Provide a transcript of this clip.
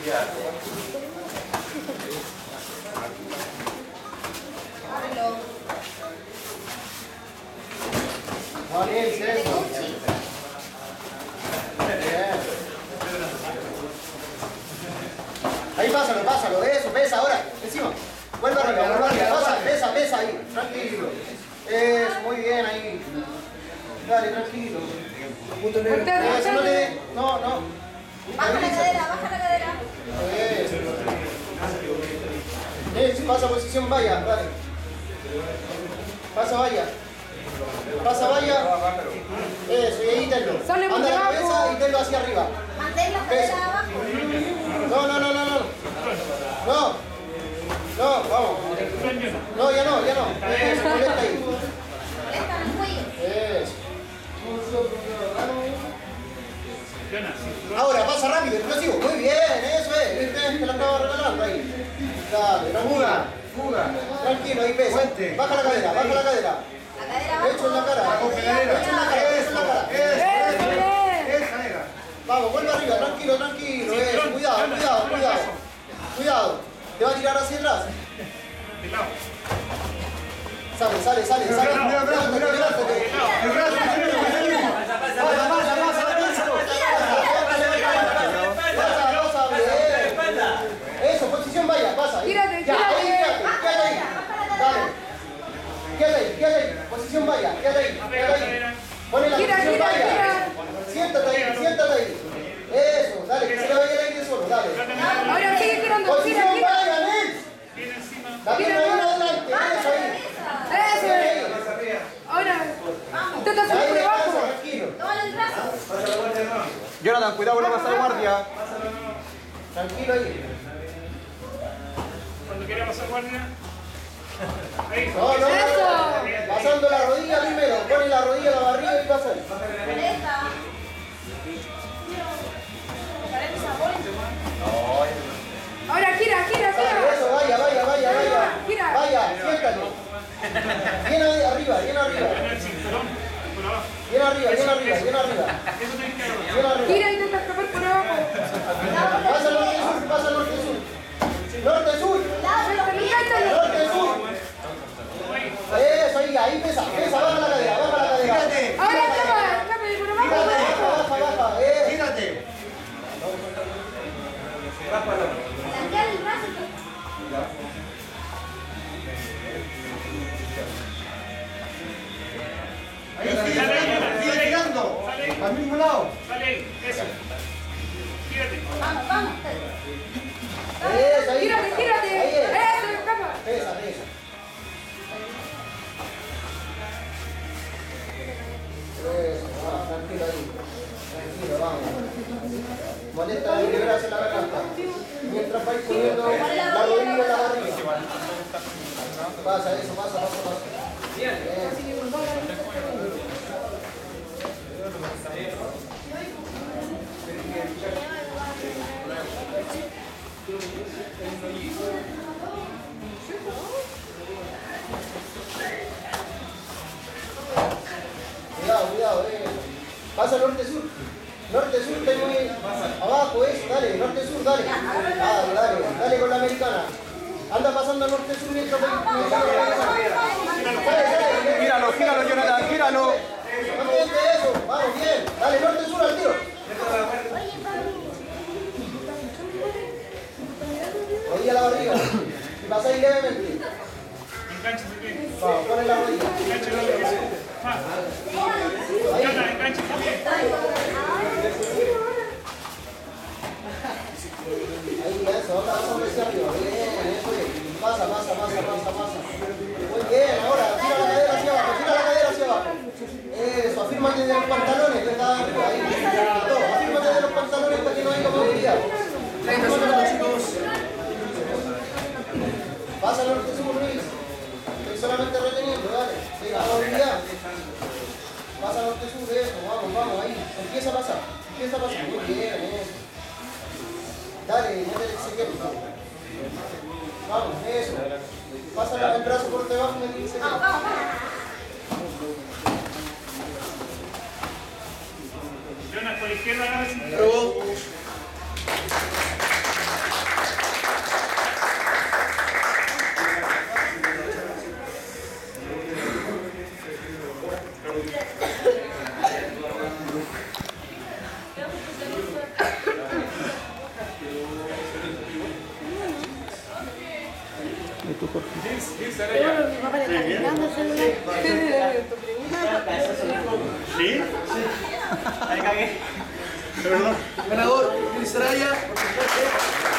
Bien, eso. Ahí pásalo, eso, pesa ahora, encima. Vuelve arriba, pesa ahí, tranquilo. Eso, muy bien ahí. Dale, tranquilo. Eso, no. Baja la cadera. Eso. Pasa posición vaya, dale. Pasa vaya. Eso, y ahí tenlo. Anda la cabeza y tenlo hacia arriba. Mantén la cadera abajo. No, vamos. No, ya no. Eso, molesta ahí. Molesta en el cuello. Eso. Ahora, pasa rápido, explosivo. Muy bien, eso es. ¿Viste? Te la estaba regalando ahí. Dale, fuga. Tranquilo, ahí pesa. Baja la cadera. La cadera abajo. Pecho en la cara. Eso. Vamos, vuelve arriba, tranquilo. Eso, cuidado. Te va a tirar hacia atrás. Sale. Eso, posición vaya, pasa. Gírate. Quédate ahí. Posición vaya, quédate ahí. Pone la posición vaya. Siéntate ahí. Eso, dale, que se le vaya el aire solo, dale. Ahora sigue girando. Posición vaya, Nils. La pierna bien adelante, eso ahí. Eso. Ahora, intenta subir por abajo. Tranquilo. Tómale el brazo. Jonathan, cuidado con la pasada guardia. Tranquilo ahí. Cuando quiera pasar guardia. Ahí. No. Pasando la rodilla primero. Pone la rodilla en la barriga y pasa ahí. Molesta. Ahora gira. Eso, vaya. Gira. Vaya, siéntate. Bien arriba. En el cinturón. Por abajo. Bien arriba. Eso tenés que agarrar. Bien arriba. Gira, intenta escapar por abajo. Pasa norte-sur. Norte-sur. Eso, ahí pesa. Baja la cadera. Ahora escapa por abajo. Baja. Gírate. Blanquear el brazo. Ahí sigue girando. Al mismo lado. Sale ahí. Eso. Gírate. Vamos. Eso, ahí. Gírate. Ahí es. Eso, escapa. Pesa. Eso, vamos, tranquilo ahí. Tranquilo, vamos. Molesta y liberarse la garganta. Mientras vais poniendo la rodilla en la barriga. Pasa. Bien. Cuidado. Pasa norte-sur. Norte-sur, está muy abajo, eso, dale, norte-sur, dale. Dale con la americana. Anda pasando norte-sur mientras Gíralo, Jonathan, gíralo. eso, vamos, bien. Dale, norte-sur al tiro. Rodilla a la barriga. Y pasáis levemente. Enganchate bien. Vamos, ponle la rodilla. Enganchate bien. Enganchate bien. Ahí, eso, ahora vamos hacia arriba. Bien, eso es. Pasa. Muy bien, ahora, tira la cadera hacia abajo. Eso, afírmate de los pantalones, que está arriba, ahí. Afírmate de los pantalones para que no haya movilidad. Pasa al norte-sur, Luis. Estoy solamente reteniendo, dale. Venga, movilidad. Pasa al norte-sur, eso, vamos, ahí. Empieza a pasar. Muy bien, eso. Dale, métele el siguiente. Vamos, eso. Pasa el brazo por debajo y métele el siguiente. Vamos. Jonas, por la izquierda, agarra el cinturón. Gil Saraya. Mi papá le está mirando el celular. ¿Sí? Ahí cagué. Perdón. Ganador, Gil Saraya.